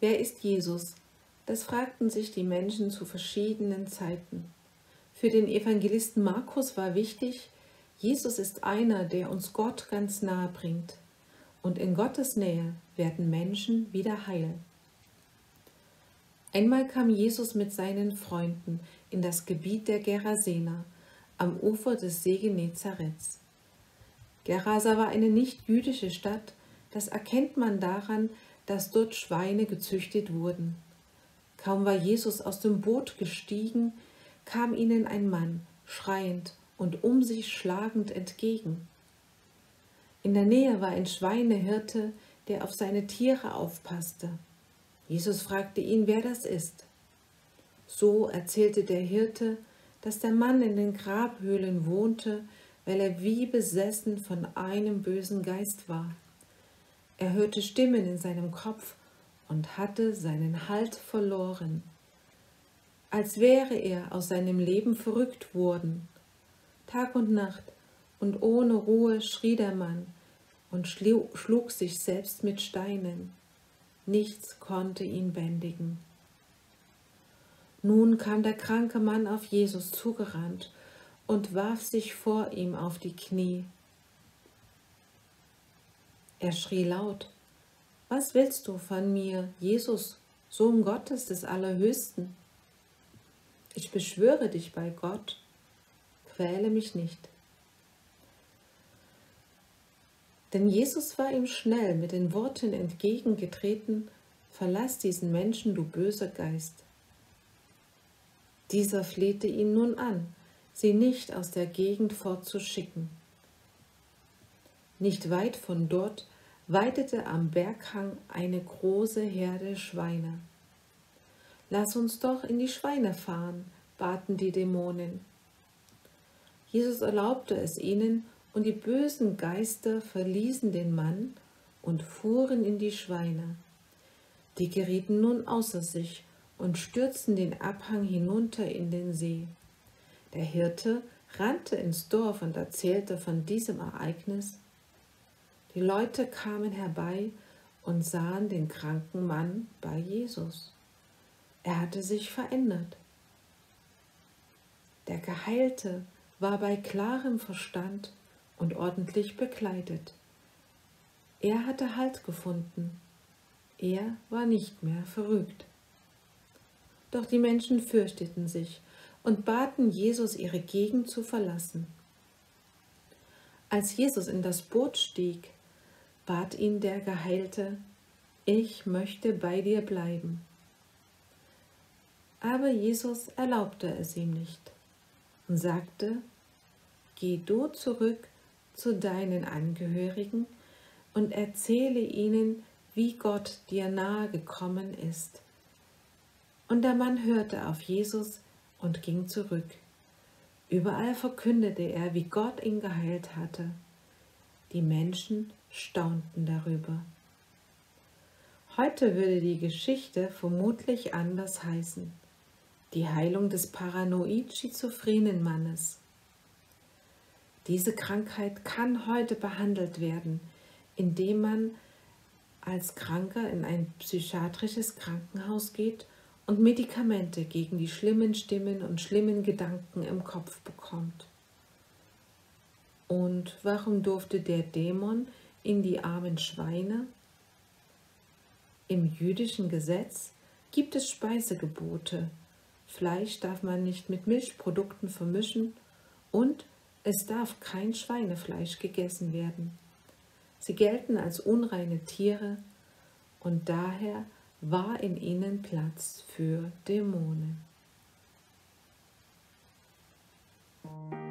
Wer ist Jesus? Das fragten sich die Menschen zu verschiedenen Zeiten. Für den Evangelisten Markus war wichtig, Jesus ist einer, der uns Gott ganz nahe bringt. Und in Gottes Nähe werden Menschen wieder heil. Einmal kam Jesus mit seinen Freunden in das Gebiet der Gerasener, am Ufer des See Genezarets. Gerasa war eine nicht-jüdische Stadt, das erkennt man daran, dass dort Schweine gezüchtet wurden. Kaum war Jesus aus dem Boot gestiegen, kam ihnen ein Mann, schreiend und um sich schlagend entgegen. In der Nähe war ein Schweinehirte, der auf seine Tiere aufpasste. Jesus fragte ihn, wer das ist. So erzählte der Hirte, dass der Mann in den Grabhöhlen wohnte, weil er wie besessen von einem bösen Geist war. Er hörte Stimmen in seinem Kopf und hatte seinen Halt verloren, als wäre er aus seinem Leben verrückt worden. Tag und Nacht und ohne Ruhe schrie der Mann und schlug sich selbst mit Steinen. Nichts konnte ihn bändigen. Nun kam der kranke Mann auf Jesus zugerannt und warf sich vor ihm auf die Knie. Er schrie laut: Was willst du von mir, Jesus, Sohn Gottes des Allerhöchsten? Ich beschwöre dich bei Gott, quäle mich nicht. Denn Jesus war ihm schnell mit den Worten entgegengetreten: Verlass diesen Menschen, du böser Geist. Dieser flehte ihn nun an, sie nicht aus der Gegend fortzuschicken. Nicht weit von dort weidete am Berghang eine große Herde Schweine. Lass uns doch in die Schweine fahren, baten die Dämonen. Jesus erlaubte es ihnen, und die bösen Geister verließen den Mann und fuhren in die Schweine. Die gerieten nun außer sich und stürzten den Abhang hinunter in den See. Der Hirte rannte ins Dorf und erzählte von diesem Ereignis. Die Leute kamen herbei und sahen den kranken Mann bei Jesus. Er hatte sich verändert. Der Geheilte war bei klarem Verstand und ordentlich bekleidet. Er hatte Halt gefunden. Er war nicht mehr verrückt. Doch die Menschen fürchteten sich und baten Jesus, ihre Gegend zu verlassen. Als Jesus in das Boot stieg, bat ihn der Geheilte: Ich möchte bei dir bleiben. Aber Jesus erlaubte es ihm nicht und sagte: Geh du zurück zu deinen Angehörigen und erzähle ihnen, wie Gott dir nahe gekommen ist. Und der Mann hörte auf Jesus und ging zurück. Überall verkündete er, wie Gott ihn geheilt hatte. Die Menschen staunten darüber. Heute würde die Geschichte vermutlich anders heißen: Die Heilung des paranoid-schizophrenen Mannes. Diese Krankheit kann heute behandelt werden, indem man als Kranker in ein psychiatrisches Krankenhaus geht und Medikamente gegen die schlimmen Stimmen und schlimmen Gedanken im Kopf bekommt. Und warum durfte der Dämon in die armen Schweine? Im jüdischen Gesetz gibt es Speisegebote. Fleisch darf man nicht mit Milchprodukten vermischen und es darf kein Schweinefleisch gegessen werden. Sie gelten als unreine Tiere und daher war in ihnen Platz für Dämonen.